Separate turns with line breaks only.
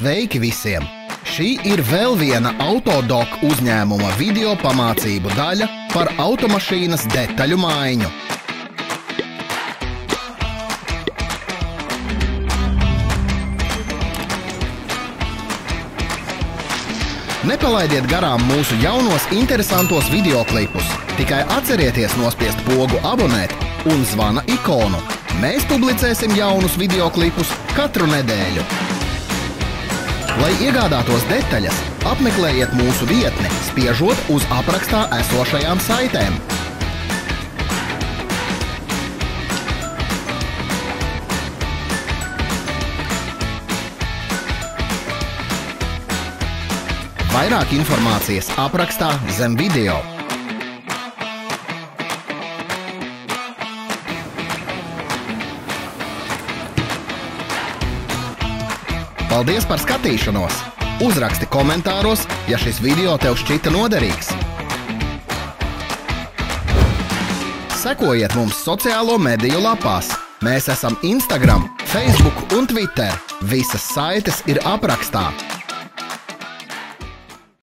Sveiki visiem! Šī ir vēl viena Autodoc uzņēmuma video pamācību daļa par automašīnas detaļu maiņu. Nepalaidiet garām mūsu jaunos interesantos videoklipus. Tikai atcerieties nospiest pogu abonēt un zvana ikonu. Mēs publicēsim jaunus videoklipus katru nedēļu. Lai iegādātos detaļas, apmeklējiet mūsu vietni, spiežot uz aprakstā esošajām saitēm. Vairāk informācijas aprakstā zem video. Paldies par skatīšanos! Uzraksti komentāros, ja šis video tev šķita noderīgs. Sekojiet mums sociālo mediju lapās. Mēs esam Instagram, Facebook un Twitter. Visas saites ir aprakstā.